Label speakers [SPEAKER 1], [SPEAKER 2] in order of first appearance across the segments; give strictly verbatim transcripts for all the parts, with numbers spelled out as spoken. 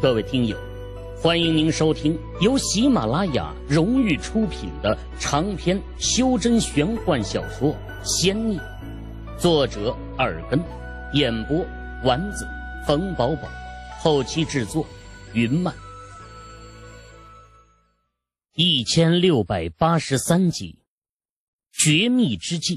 [SPEAKER 1] 各位听友，欢迎您收听由喜马拉雅荣誉出品的长篇修真玄幻小说《仙逆》，作者耳根，演播丸子、冯宝宝，后期制作云漫。一千六百八十三集，绝密之计。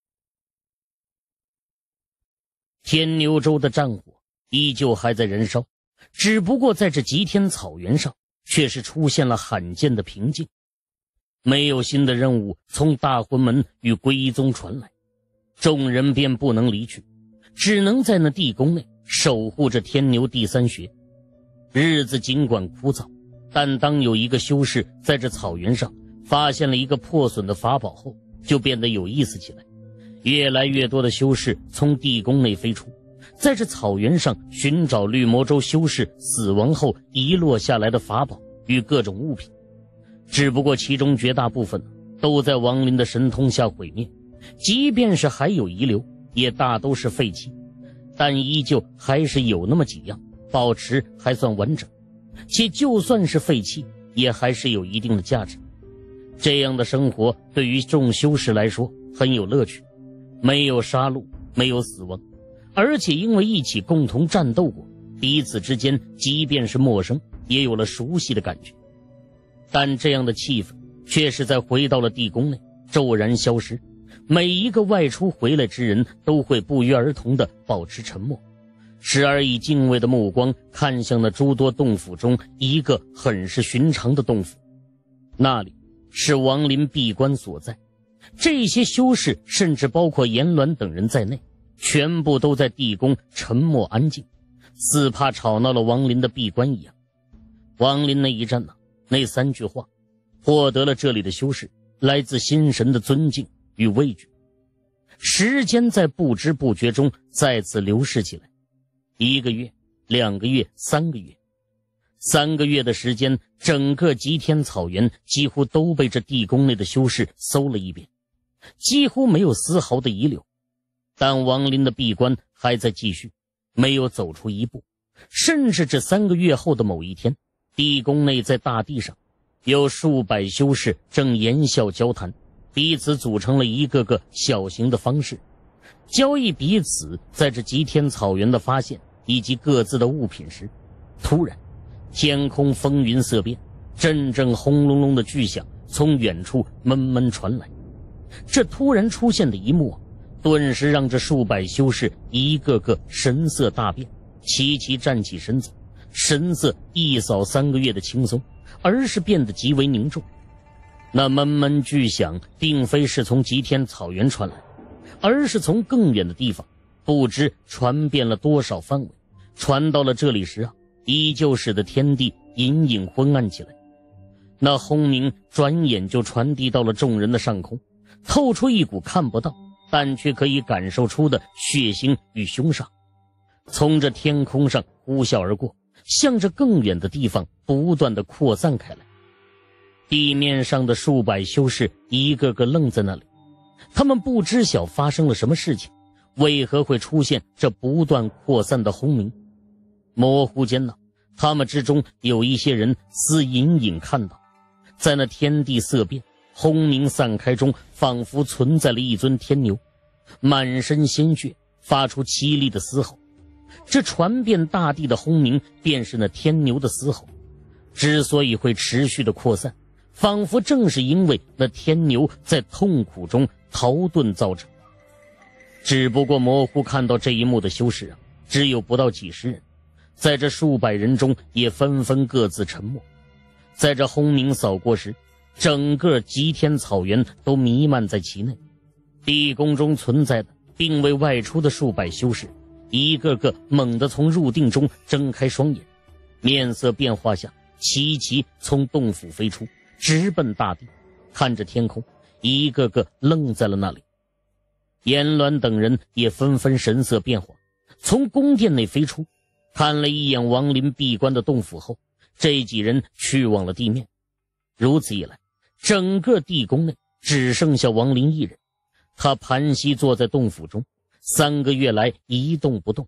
[SPEAKER 1] 天牛洲的战火依旧还在燃烧，只不过在这极天草原上却是出现了罕见的平静。没有新的任务从大魂门与皈依宗传来，众人便不能离去，只能在那地宫内守护着天牛第三穴。日子尽管枯燥，但当有一个修士在这草原上发现了一个破损的法宝后，就变得有意思起来。越来越多的修士从地宫内飞出，在这草原上寻找绿魔州修士死亡后遗落下来的法宝与各种物品，只不过其中绝大部分都在亡灵的神通下毁灭，即便是还有遗留，也大都是废弃，但依旧还是有那么几样保持还算完整，且就算是废弃也还是有一定的价值。这样的生活对于众修士来说很有乐趣，没有杀戮，没有死亡，而且因为一起共同战斗过，彼此之间即便是陌生也有了熟悉的感觉。但这样的气氛却是在回到了地宫内骤然消失，每一个外出回来之人都会不约而同地保持沉默，时而以敬畏的目光看向那诸多洞府中一个很是寻常的洞府，那里是亡灵闭关所在。这些修士甚至包括阎鸾等人在内，全部都在地宫沉默安静，似怕吵闹了亡灵的闭关一样。亡灵那一战呢、啊，那三句话获得了这里的修士来自心神的尊敬与畏惧。时间在不知不觉中再次流逝起来，一个月、两个月、三个月。三个月的时间，整个极天草原几乎都被这地宫内的修士搜了一遍，几乎没有丝毫的遗留。但亡灵的闭关还在继续，没有走出一步。甚至这三个月后的某一天，地宫内在大地上有数百修士正言笑交谈，彼此组成了一个个小型的方式，交易彼此在这极天草原的发现以及各自的物品时，突然天空风云色变，阵阵轰隆隆的巨响从远处闷闷传来。这突然出现的一幕啊，顿时让这数百修士一个个神色大变，齐齐站起身子，神色一扫三个月的轻松，而是变得极为凝重。那闷闷巨响并非是从极天草原传来，而是从更远的地方，不知传遍了多少范围，传到了这里时啊，依旧使得天地隐隐昏暗起来。那轰鸣转眼就传递到了众人的上空，透出一股看不到但却可以感受出的血腥与凶煞，从这天空上呼啸而过，向着更远的地方不断地扩散开来。地面上的数百修士一个个愣在那里，他们不知晓发生了什么事情，为何会出现这不断扩散的轰鸣。模糊间呢，他们之中有一些人似隐隐看到，在那天地色变轰鸣散开中，仿佛存在了一尊天牛，满身鲜血，发出凄厉的嘶吼。这传遍大地的轰鸣便是那天牛的嘶吼，之所以会持续的扩散，仿佛正是因为那天牛在痛苦中逃遁造成。只不过模糊看到这一幕的修士啊，只有不到几十人，在这数百人中也纷纷各自沉默。在这轰鸣扫过时，整个极天草原都弥漫在其内。地宫中存在的并未外出的数百修士，一个个猛地从入定中睁开双眼，面色变化下，齐齐从洞府飞出，直奔大地，看着天空，一个个愣在了那里。阎鸾等人也纷纷神色变化，从宫殿内飞出，看了一眼亡灵闭关的洞府后，这几人去往了地面。如此一来，整个地宫内只剩下亡灵一人，他盘膝坐在洞府中，三个月来一动不动，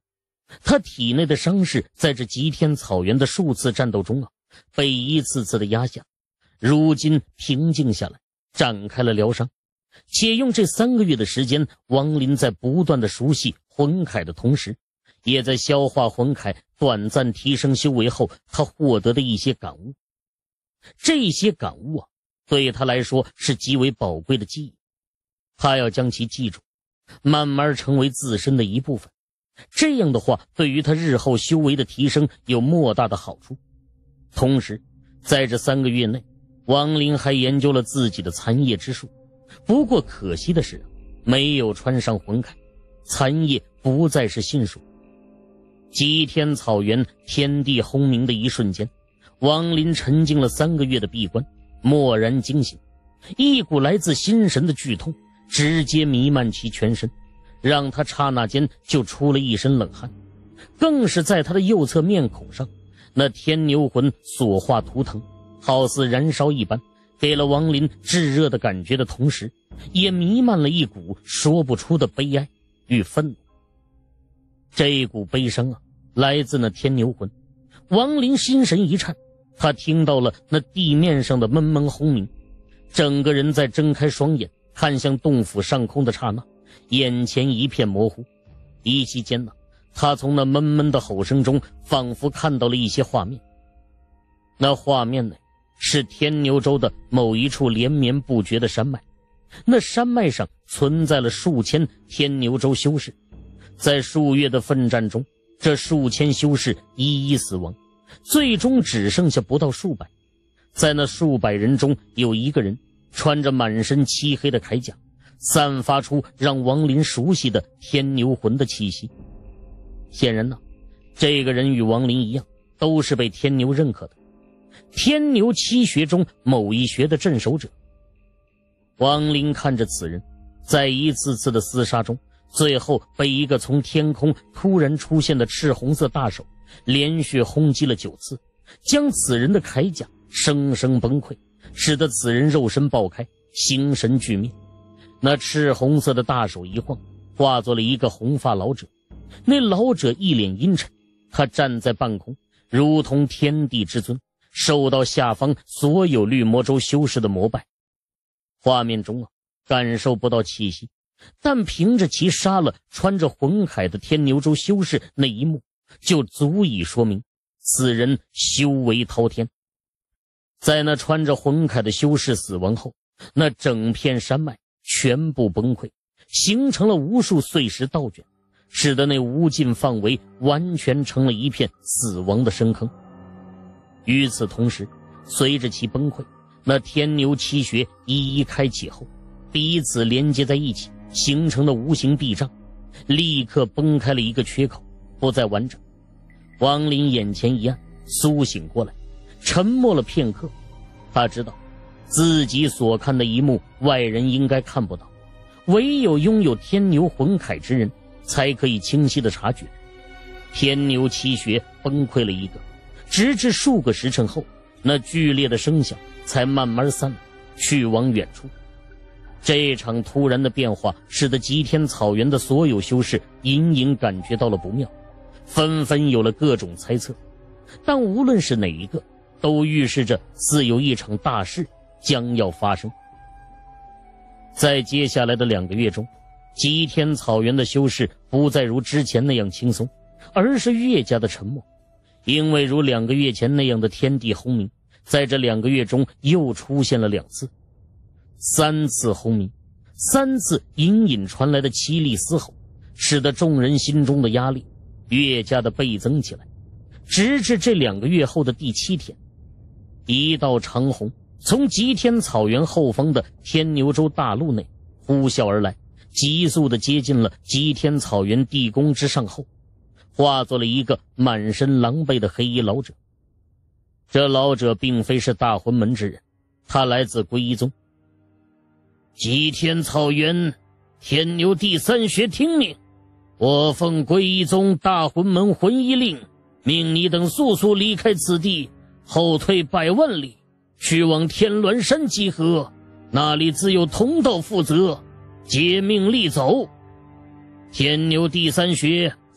[SPEAKER 1] 他体内的伤势在这极天草原的数次战斗中啊，被一次次的压下，如今平静下来，展开了疗伤。且用这三个月的时间，王林在不断的熟悉魂铠的同时，也在消化魂铠短暂提升修为后他获得的一些感悟。这些感悟啊，对他来说是极为宝贵的记忆，他要将其记住，慢慢成为自身的一部分。这样的话，对于他日后修为的提升有莫大的好处。同时，在这三个月内，王林还研究了自己的残叶之术。不过可惜的是，没有穿上魂铠，残叶不再是新术。极天草原天地轰鸣的一瞬间，王林沉浸了三个月的闭关，蓦然惊醒，一股来自心神的剧痛直接弥漫其全身，让他刹那间就出了一身冷汗。更是在他的右侧面孔上，那天牛魂所化图腾好似燃烧一般，给了王林炙热的感觉的同时，也弥漫了一股说不出的悲哀与愤怒。这一股悲伤啊，来自那天牛魂。王林心神一颤，他听到了那地面上的闷闷轰鸣，整个人在睁开双眼看向洞府上空的刹那，眼前一片模糊。一息间呢，他从那闷闷的吼声中仿佛看到了一些画面。那画面内是天牛洲的某一处连绵不绝的山脉，那山脉上存在了数千天牛洲修士。在数月的奋战中，这数千修士一一死亡，最终只剩下不到数百。在那数百人中，有一个人穿着满身漆黑的铠甲，散发出让王林熟悉的天牛魂的气息。显然呢，这个人与王林一样，都是被天牛认可的天牛七学中某一学的镇守者。王林看着此人，在一次次的厮杀中，最后被一个从天空突然出现的赤红色大手连续轰击了九次，将此人的铠甲生生崩溃，使得此人肉身爆开，形神俱灭。那赤红色的大手一晃，化作了一个红发老者。那老者一脸阴沉，他站在半空，如同天地之尊，受到下方所有绿魔州修士的膜拜。画面中啊，感受不到气息，但凭着其杀了穿着魂铠的天牛州修士那一幕，就足以说明此人修为滔天。在那穿着魂铠的修士死亡后，那整片山脉全部崩溃，形成了无数碎石倒卷，使得那无尽范围完全成了一片死亡的深坑。与此同时，随着其崩溃，那天牛七穴一一开启后，彼此连接在一起，形成了无形壁障，立刻崩开了一个缺口，不再完整。王林眼前一暗，苏醒过来，沉默了片刻。他知道自己所看的一幕外人应该看不到，唯有拥有天牛魂铠之人才可以清晰地察觉。天牛七穴崩溃了一个，直至数个时辰后，那剧烈的声响才慢慢散了，去往远处。这场突然的变化使得极天草原的所有修士隐隐感觉到了不妙，纷纷有了各种猜测，但无论是哪一个，都预示着似有一场大事将要发生。在接下来的两个月中，极天草原的修士不再如之前那样轻松，而是越加的沉默。因为如两个月前那样的天地轰鸣，在这两个月中又出现了两次。三次轰鸣，三次隐隐传来的凄厉嘶吼，使得众人心中的压力越加的倍增起来。直至这两个月后的第七天，一道长虹从极天草原后方的天牛洲大陆内呼啸而来，急速地接近了极天草原地宫之上后，化作了一个满身狼狈的黑衣老者。这老者并非是大魂门之人，他来自归一宗。极天草原天牛第三学听命，我奉归一宗大魂门魂一令，命你等速速离开此地，后退百万里，去往天鸾山集合，那里自有同道负责，接命力走。天牛第三学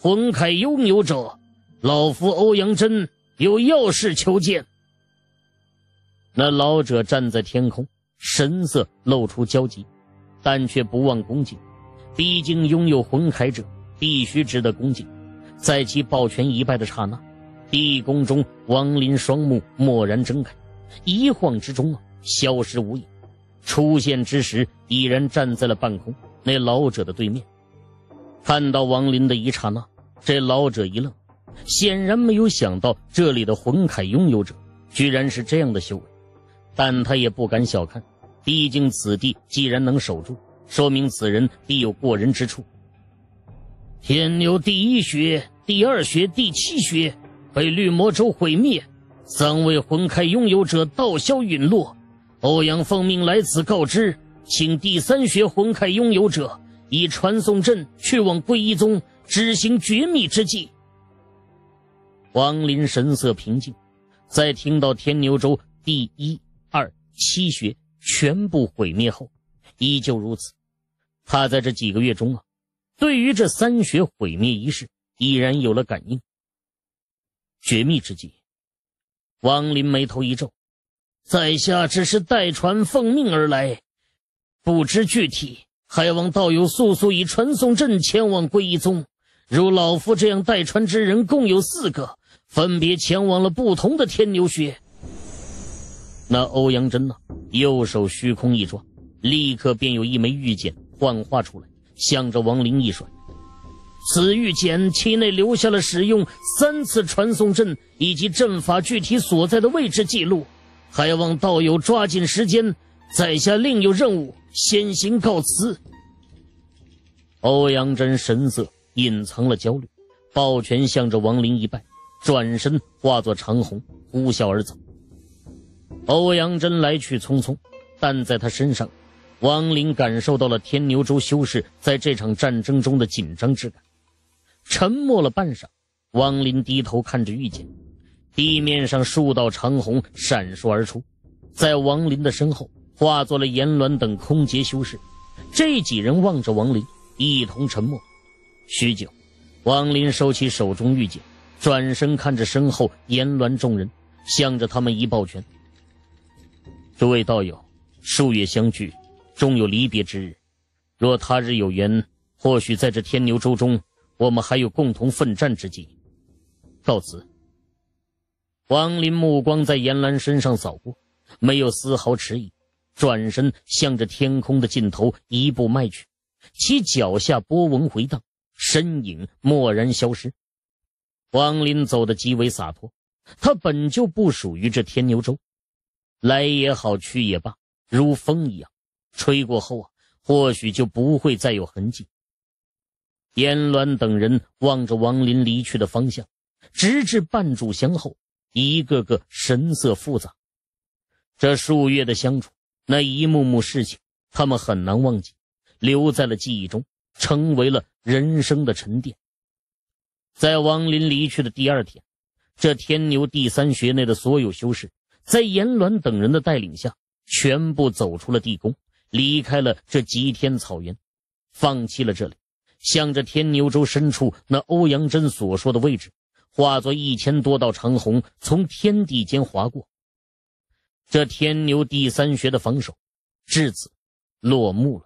[SPEAKER 1] 魂铠拥有者，老夫欧阳真有要事求见。那老者站在天空，神色露出焦急，但却不忘恭敬。毕竟拥有魂铠者必须值得恭敬。在其抱拳一拜的刹那，地宫中王林双目蓦然睁开，一晃之中啊，消失无影。出现之时，已然站在了半空那老者的对面。看到王林的一刹那，这老者一愣，显然没有想到这里的魂铠拥有者居然是这样的修为，但他也不敢小看，毕竟此地既然能守住，说明此人必有过人之处。天牛第一穴、第二穴、第七穴被绿魔州毁灭，三位魂铠拥有者道消陨落。欧阳奉命来此告知，请第三穴魂铠拥有者以传送阵去往归一宗执行绝密之计。王林神色平静，在听到天牛州第一、二、七穴全部毁灭后，依旧如此。他在这几个月中啊，对于这三穴毁灭一事已然有了感应。绝密之计，王林眉头一皱，在下只是代传奉命而来，不知具体，还望道友速速以传送阵前往归一宗。如老夫这样代传之人共有四个，分别前往了不同的天牛穴。那欧阳真呢，右手虚空一抓，立刻便有一枚玉简幻化出来，向着王林一甩。此玉简其内留下了使用三次传送阵以及阵法具体所在的位置记录，还望道友抓紧时间，在下另有任务，先行告辞。欧阳真神色隐藏了焦虑，抱拳向着王林一拜，转身化作长虹呼啸而走。欧阳真来去匆匆，但在他身上，王林感受到了天牛州修士在这场战争中的紧张之感。沉默了半晌，王林低头看着玉简，地面上数道长虹闪烁而出，在王林的身后化作了阎鸾等空劫修士。这几人望着王林，一同沉默。许久，王林收起手中玉简，转身看着身后阎鸾众人，向着他们一抱拳。诸位道友，数月相聚，终有离别之日。若他日有缘，或许在这天牛州中，我们还有共同奋战之机。告辞。王林目光在阎鸾身上扫过，没有丝毫迟疑，转身向着天空的尽头一步迈去，其脚下波纹回荡，身影蓦然消失。王林走得极为洒脱，他本就不属于这天牛州，来也好，去也罢，如风一样，吹过后啊，或许就不会再有痕迹。阎鸾等人望着王林离去的方向，直至半炷香后，一个个神色复杂。这数月的相处，那一幕幕事情，他们很难忘记，留在了记忆中，成为了人生的沉淀。在王林离去的第二天，这天牛第三穴内的所有修士，在阎鸾等人的带领下，全部走出了地宫，离开了这极天草原，放弃了这里，向着天牛州深处那欧阳真所说的位置，化作一千多道长虹，从天地间划过。这天牛第三穴的防守至此落幕了。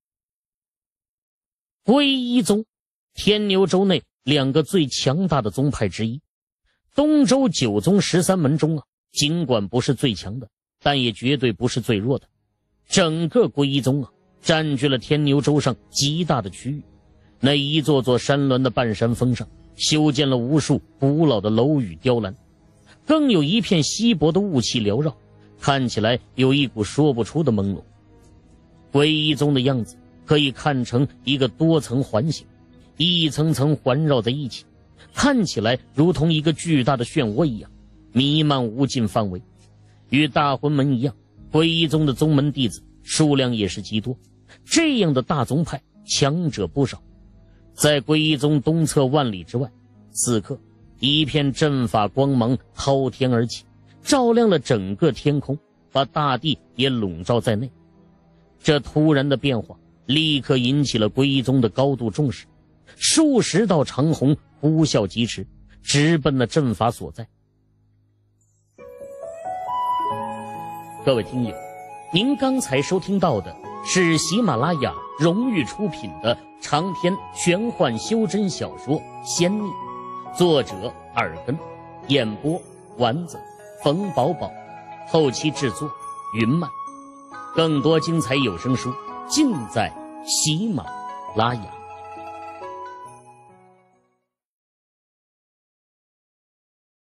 [SPEAKER 1] 归一宗，天牛州内两个最强大的宗派之一。东周九宗十三门中啊，尽管不是最强的，但也绝对不是最弱的。整个归一宗啊，占据了天牛州上极大的区域。那一座座山峦的半山峰上，修建了无数古老的楼宇雕栏，更有一片稀薄的雾气缭绕，看起来有一股说不出的朦胧。归一宗的样子可以看成一个多层环形，一层层环绕在一起，看起来如同一个巨大的漩涡一样，弥漫无尽范围。与大魂门一样，归一宗的宗门弟子数量也是极多，这样的大宗派强者不少。在归一宗东侧万里之外，此刻一片阵法光芒滔天而起，照亮了整个天空，把大地也笼罩在内。这突然的变化立刻引起了归一宗的高度重视，数十道长虹呼啸疾驰，直奔了阵法所在。各位听友，您刚才收听到的是喜马拉雅荣誉出品的长篇玄幻修真小说《仙逆》，作者耳根，演播丸子、冯宝宝，后期制作云漫。更多精彩有声书尽在喜马拉雅。